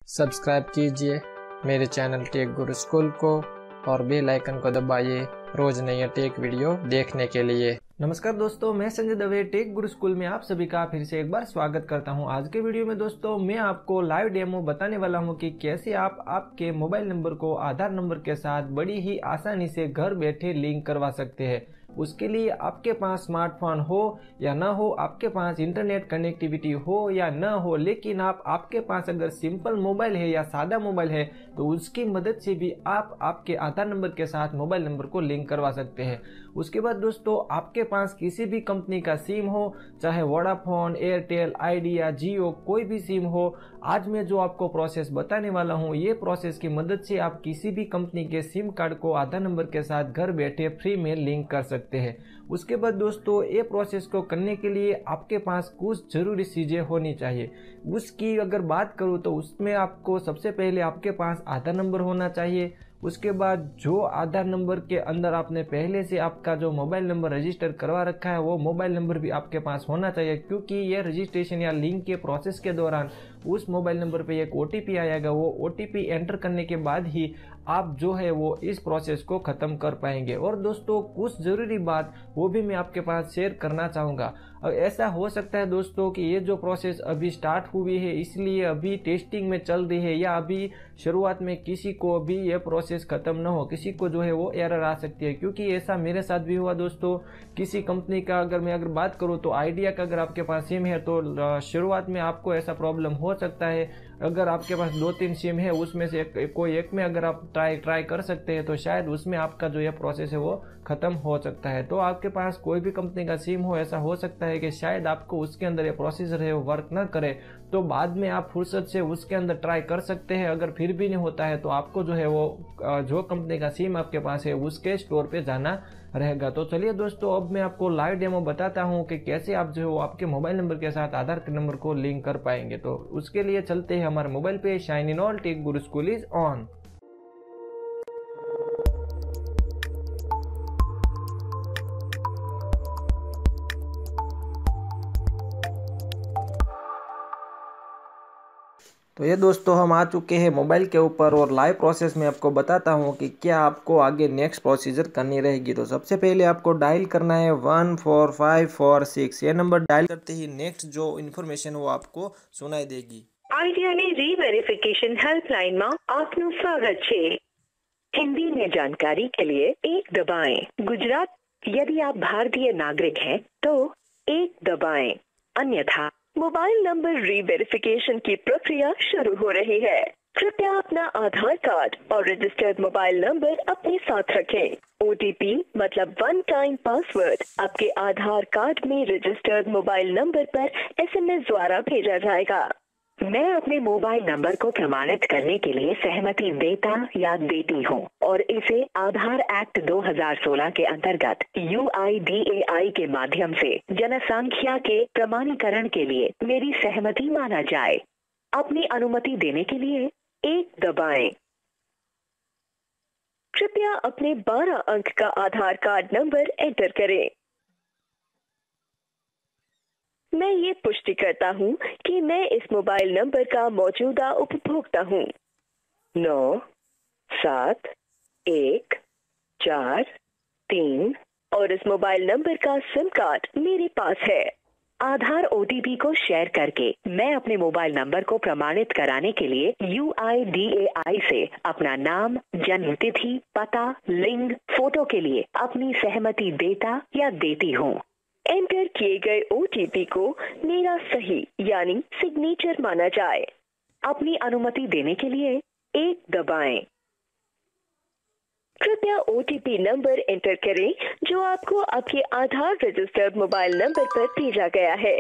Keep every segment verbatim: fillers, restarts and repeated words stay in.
Subscribe कीजिए मेरे channel take guru school को और बेल आइकन को दबाइए रोज नई टेक वीडियो देखने के लिए। नमस्कार दोस्तों, मैं संजय दवे टेक गुरु स्कूल में आप सभी का फिर से एक बार स्वागत करता हूं। आज के वीडियो में दोस्तों मैं आपको लाइव डेमो बताने वाला हूं कि कैसे आप आपके मोबाइल नंबर को आधार नंबर के साथ बड़ी ही आसानी से घर बैठे लिंक करवा सकते हैं। उसके लिए आपके पास स्मार्टफोन हो या ना हो, आपके पास इंटरनेट कनेक्टिविटी हो या ना हो, लेकिन आप आपके पास अगर सिंपल मोबाइल है या सादा मोबाइल है तो उसकी मदद से भी आप आपके आधार नंबर के साथ मोबाइल नंबर को लिंक करवा सकते हैं। उसके बाद दोस्तों आपके पास किसी भी कंपनी का सिम हो, चाहे वोडाफोन, एयरटेल, आइडिया, जियो, कोई भी सिम हो, आज मैं जो आपको प्रोसेस बताने वाला हूँ ये प्रोसेस की मदद से आप किसी भी कंपनी के सिम कार्ड को आधार नंबर के साथ घर बैठे फ्री में लिंक कर सकते हैं। उसके बाद दोस्तों ये प्रोसेस को करने के लिए आपके पास कुछ जरूरी चीजें होनी चाहिए। उसकी अगर बात करूँ तो उसमें आपको सबसे पहले आपके पास आधार नंबर होना चाहिए। उसके बाद जो आधार नंबर के अंदर आपने पहले से आपका जो मोबाइल नंबर रजिस्टर करवा रखा है वो मोबाइल नंबर भी आपके पास होना चाहिए, क्योंकि ये रजिस्ट्रेशन या लिंक के प्रोसेस के दौरान उस मोबाइल नंबर पे एक ओटीपी आएगा। वो ओटीपी एंटर करने के बाद ही आप जो है वो इस प्रोसेस को खत्म कर पाएंगे। और दोस्तों कुछ जरूरी बात वो भी मैं आपके पास शेयर करना चाहूँगा। ऐसा हो सकता है दोस्तों कि ये जो प्रोसेस अभी स्टार्ट हुई है इसलिए अभी टेस्टिंग में चल रही है, या अभी शुरुआत में किसी को अभी ये प्रोसेस खत्म ना हो, किसी को जो है वो एरर आ सकती है, क्योंकि ऐसा मेरे साथ भी हुआ दोस्तों। किसी कंपनी का अगर मैं अगर बात करूँ तो आइडिया का अगर आपके पास सिम है तो शुरुआत में आपको ऐसा प्रॉब्लम हो सकता है। अगर आपके पास दो तीन सिम है उसमें से एक, कोई एक में अगर आप ट्राई ट्राई कर सकते हैं तो शायद उसमें आपका जो ये प्रोसेस है वो खत्म हो सकता है। तो आपके पास कोई भी कंपनी का सिम हो, ऐसा हो सकता है कि शायद आपको उसके अंदर ये प्रोसीजर है वो वर्क ना करे, तो बाद में आप फुर्सत से उसके अंदर ट्राई कर सकते हैं। अगर फिर भी नहीं होता है तो आपको जो है वो जो कंपनी का सिम आपके पास है उसके स्टोर पे जाना रहेगा। तो चलिए दोस्तों अब मैं आपको लाइव डेमो बताता हूँ कि कैसे आप जो है वो आपके मोबाइल नंबर के साथ आधार नंबर को लिंक कर पाएंगे। तो उसके लिए चलते हैं हमारे मोबाइल पे। Shine in all tech guru school is on. तो ये दोस्तों हम आ चुके हैं मोबाइल के ऊपर और लाइव प्रोसेस में आपको बताता हूँ कि क्या आपको आगे नेक्स्ट प्रोसीजर करनी रहेगी। तो सबसे पहले आपको डायल करना है one four five four six. ये नंबर डायल करते ही नेक्स्ट जो इन्फॉर्मेशन वो आपको सुनाई देगी। આઈડિયાની રીવેરિફિકેશન હેલ્પલાઇનમાં આપનું સ્વાગત છે। हिंदी में जानकारी के लिए एक दबाएं। गुजरात यदि आप भारतीय नागरिक हैं तो एक दबाएं, अन्यथा मोबाइल नंबर रीवेरिफिकेशन की प्रक्रिया शुरू हो रही है। कृपया अपना आधार कार्ड और रजिस्टर्ड मोबाइल नंबर अपने साथ रखें। ओटीपी मतलब वन टाइम पासवर्ड आपके आधार कार्ड में रजिस्टर्ड मोबाइल नंबर पर एसएमएस द्वारा भेजा जाएगा। मैं अपने मोबाइल नंबर को प्रमाणित करने के लिए सहमति देता या देती हूँ और इसे आधार एक्ट दो हज़ार सोलह के अंतर्गत यू आई डी ए आई के माध्यम से जनसंख्या के प्रमाणीकरण के लिए मेरी सहमति माना जाए। अपनी अनुमति देने के लिए एक दबाएं। कृपया अपने बारह अंक का आधार कार्ड नंबर एंटर करें। मैं ये पुष्टि करता हूँ कि मैं इस मोबाइल नंबर का मौजूदा उपभोक्ता हूँ। नौ सात एक चार तीन और इस मोबाइल नंबर का सिम कार्ड मेरे पास है। आधार ओटीपी को शेयर करके मैं अपने मोबाइल नंबर को प्रमाणित कराने के लिए यू आई डी ए आई से अपना नाम, जन्म तिथि, पता, लिंग, फोटो के लिए अपनी सहमति देता या देती हूँ। एंटर किए गए ओटीपी को मेरा सही यानी सिग्नेचर माना जाए। अपनी अनुमति देने के लिए एक दबाएं। कृपया ओटीपी नंबर एंटर करें जो आपको आपके आधार रजिस्टर्ड मोबाइल नंबर पर भेजा गया है।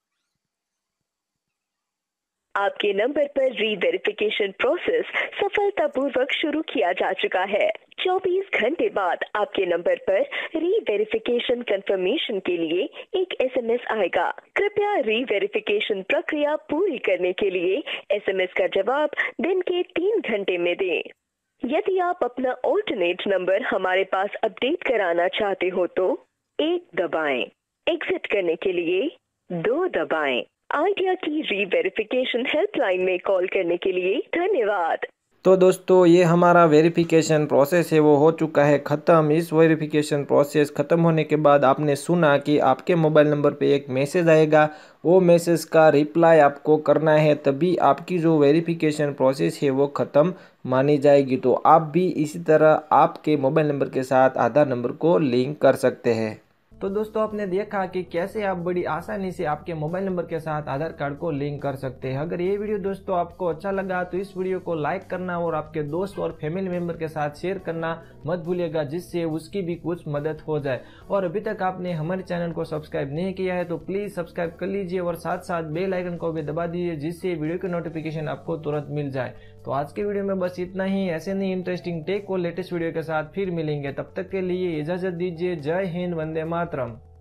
आपके नंबर पर रीवेरिफिकेशन प्रोसेस सफलतापूर्वक शुरू किया जा चुका है। चौबीस घंटे बाद आपके नंबर पर रीवेरिफिकेशन कंफर्मेशन के लिए एक एसएमएस आएगा। कृपया रीवेरिफिकेशन प्रक्रिया पूरी करने के लिए एसएमएस का जवाब दिन के तीन घंटे में दें। यदि आप अपना ऑल्टरनेट नंबर हमारे पास अपडेट कराना चाहते हो तो एक दबाएं। एग्जिट करने के लिए दो दबाएं। आइडिया की री-वेरिफिकेशन हेल्पलाइन में कॉल करने के लिए धन्यवाद। तो दोस्तों ये हमारा वेरिफिकेशन प्रोसेस है वो हो चुका है ख़त्म। इस वेरिफिकेशन प्रोसेस ख़त्म होने के बाद आपने सुना कि आपके मोबाइल नंबर पे एक मैसेज आएगा, वो मैसेज का रिप्लाई आपको करना है, तभी आपकी जो वेरिफिकेशन प्रोसेस है वो ख़त्म मानी जाएगी। तो आप भी इसी तरह आपके मोबाइल नंबर के साथ आधार नंबर को लिंक कर सकते हैं। तो दोस्तों आपने देखा कि कैसे आप बड़ी आसानी से आपके मोबाइल नंबर के साथ आधार कार्ड को लिंक कर सकते हैं। अगर ये वीडियो दोस्तों आपको अच्छा लगा तो इस वीडियो को लाइक करना और आपके दोस्त और फैमिली मेंबर के साथ शेयर करना मत भूलिएगा, जिससे उसकी भी कुछ मदद हो जाए। और अभी तक आपने हमारे चैनल को सब्सक्राइब नहीं किया है तो प्लीज़ सब्सक्राइब कर लीजिए और साथ साथ बेल आइकन को भी दबा दीजिए, जिससे वीडियो की नोटिफिकेशन आपको तुरंत मिल जाए। तो आज के वीडियो में बस इतना ही। ऐसे नहीं इंटरेस्टिंग टेक और लेटेस्ट वीडियो के साथ फिर मिलेंगे, तब तक के लिए इजाजत दीजिए। जय हिंद, वंदे मातरम।